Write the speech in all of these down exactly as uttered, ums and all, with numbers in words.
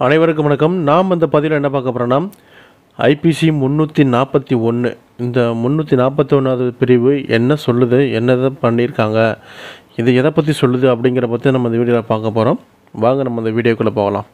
அனைவருக்கும் வணக்கம். நாம் இந்த பதிவில் என்ன பார்க்க போகிறோன்னா, ஐபிசி முந்நூற்றி நாற்பத்தி ஒன்று இந்த முந்நூற்றி நாற்பத்தி ஒன்றாவது பிரிவு என்ன சொல்லுது, என்னதை பண்ணியிருக்காங்க, இது எதை பற்றி சொல்லுது அப்படிங்கிற பற்றி நம்ம இந்த வீடியோவில் பார்க்க போகிறோம். வாங்க நம்ம இந்த வீடியோக்குள்ளே போகலாம்.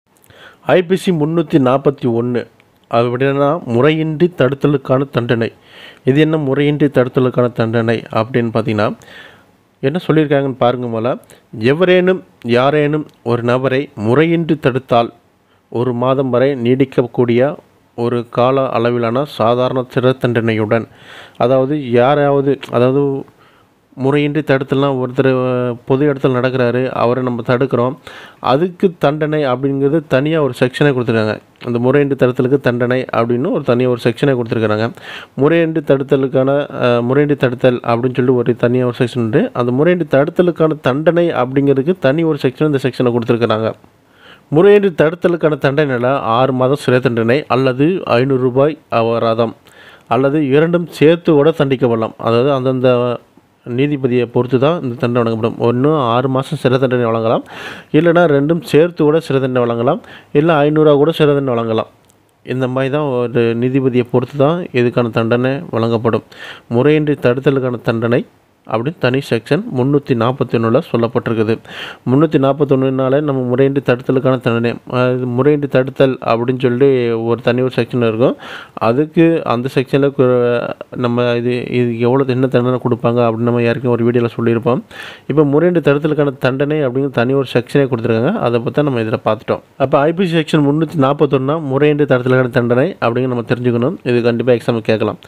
ஐபிசி முந்நூற்றி நாற்பத்தி ஒன்று அது எப்படின்னா முறையின்றி தடுத்தலுக்கான தண்டனை. இது என்ன முறையின்றி தடுத்தலுக்கான தண்டனை அப்படின்னு பார்த்திங்கன்னா என்ன சொல்லியிருக்காங்கன்னு பாருங்க. போல எவரேனும் யாரேனும் ஒரு நபரை முறையின்றி தடுத்தால் ஒரு மாதம் வரை நீடிக்கக்கூடிய ஒரு கால அளவிலான சாதாரண சிறை தண்டனையுடன், அதாவது யாராவது அதாவது முறையின்றி தடுத்தலாம், ஒருத்தர் பொது இடத்துல நடக்கிறாரு, அவரை நம்ம தடுக்கிறோம், அதுக்கு தண்டனை அப்படிங்கிறது தனியாக ஒரு செக்ஷனை கொடுத்துருக்காங்க. அந்த முறையின்றி தடுத்தலுக்கு தண்டனை அப்படின்னு ஒரு தனியாக ஒரு செக்ஷனை கொடுத்துருக்குறாங்க. முறையின்றி தடுத்தலுக்கான முறையின்றி தடுத்தல் அப்படின்னு சொல்லி ஒரு தனியாக ஒரு செக்ஷன் உண்டு. அந்த முறையின்றி தடுத்தலுக்கான தண்டனை அப்படிங்கிறதுக்கு தனி ஒரு செக்ஷன் இந்த செக்ஷனை கொடுத்துருக்குறாங்க. முறையின்றி தடுத்தலுக்கான தண்டனையில் ஆறு மாதம் சிறை தண்டனை அல்லது ஐநூறு ரூபாய் அபராதம் அல்லது இரண்டும் சேர்த்து கூட தண்டிக்கப்படலாம். அதாவது அந்தந்த நீதிபதியை பொறுத்து தான் இந்த தண்டனை வழங்கப்படும். ஒன்று ஆறு மாதம் சிறை தண்டனை வழங்கலாம், இல்லைனா ரெண்டும் சேர்த்து கூட சிறை தண்டனை வழங்கலாம், இல்லை ஐநூறுரூவா கூட சிறை தண்டனை வழங்கலாம். இந்த மாதிரி தான் ஒரு நீதிபதியை பொறுத்து தான் இதுக்கான தண்டனை வழங்கப்படும். முறையின்றி தடுத்தலுக்கான தண்டனை அப்படின்னு தனி செக்ஷன் முந்நூற்றி நாற்பத்தி ஒன்றில் சொல்லப்பட்டிருக்குது. முந்நூற்றி நாற்பத்தி ஒன்றுனால நம்ம முறையின்றி தடுத்தலுக்கான தண்டனை, முறையின்றி தடுத்தல் அப்படின்னு சொல்லி ஒரு தனி ஒரு செக்ஷன் இருக்கும். அதுக்கு அந்த செக்ஷனில் நம்ம இது இது எவ்வளோ என்ன தண்டனை கொடுப்பாங்க அப்படின்னு நம்ம யாருக்கும் ஒரு வீடியோவில் சொல்லியிருப்போம். இப்போ முறையின்றி தடுத்தலுக்கான தண்டனை அப்படிங்கிற தனி ஒரு செக்ஷனே கொடுத்துருக்காங்க. அதை பற்றி நம்ம இதில் பார்த்துட்டோம். அப்போ ஐபிசி செக்ஷன் முந்நூற்றி நாற்பத்தொன்னா முறையின்றி தடுத்தலுக்கான தண்டனை அப்படிங்கிற நம்ம தெரிஞ்சுக்கணும். இது கண்டிப்பாக எக்ஸாம் கேட்கலாம்.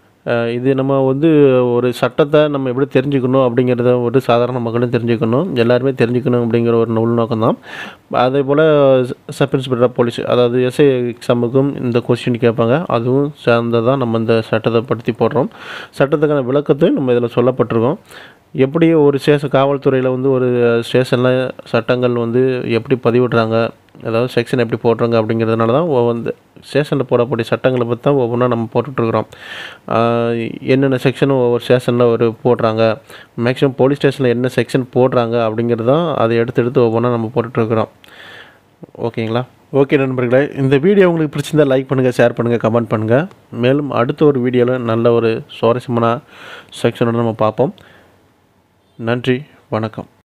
இது நம்ம வந்து ஒரு சட்டத்தை நம்ம எப்படி தெரிஞ்சுக்கணும் அப்படிங்கிறத ஒரு சாதாரண மக்களும் தெரிஞ்சுக்கணும், எல்லாருமே தெரிஞ்சுக்கணும் அப்படிங்கிற ஒரு உள்நோக்கம் தான். அதே போல் சப் இன்ஸ்பெக்டர் ஆஃப் போலீஸ், அதாவது எஸ்ஐ எக்ஸாமுக்கும் இந்த கொஸ்டின் கேட்பாங்க. அதுவும் சேர்ந்ததான் நம்ம இந்த சட்டத்தை படுத்தி போடுறோம். சட்டத்துக்கான விளக்கத்தையும் நம்ம இதில் சொல்லப்பட்டிருக்கோம். எப்படி ஒரு ஸ்டேஷன் காவல்துறையில் வந்து ஒரு ஸ்டேஷனில் சட்டங்கள் வந்து எப்படி பதிவிடுறாங்க, அதாவது செக்ஷன் எப்படி போடுறாங்க அப்படிங்கிறதுனால தான் வந்து ஸ்டேஷனில் போடக்கூடிய சட்டங்களை பற்றி தான் ஒவ்வொன்றா நம்ம போட்டுட்ருக்குறோம். என்னென்ன செக்ஷனும் ஒவ்வொரு ஸ்டேஷனில் ஒரு போடுறாங்க, மேக்ஸிமம் போலீஸ் ஸ்டேஷனில் என்ன செக்ஷன் போடுறாங்க அப்படிங்கிறது தான் அதை எடுத்து எடுத்து ஒவ்வொன்றா நம்ம போட்டுட்ருக்குறோம். ஓகேங்களா? ஓகே நண்பர்களே, இந்த வீடியோ உங்களுக்கு பிடிச்சிருந்தால் லைக் பண்ணுங்கள், ஷேர் பண்ணுங்கள், கமெண்ட் பண்ணுங்கள். மேலும் அடுத்த ஒரு வீடியோவில் நல்ல ஒரு சுவாரஸ்யமான செக்ஷனோடு நம்ம பார்ப்போம். நன்றி, வணக்கம்.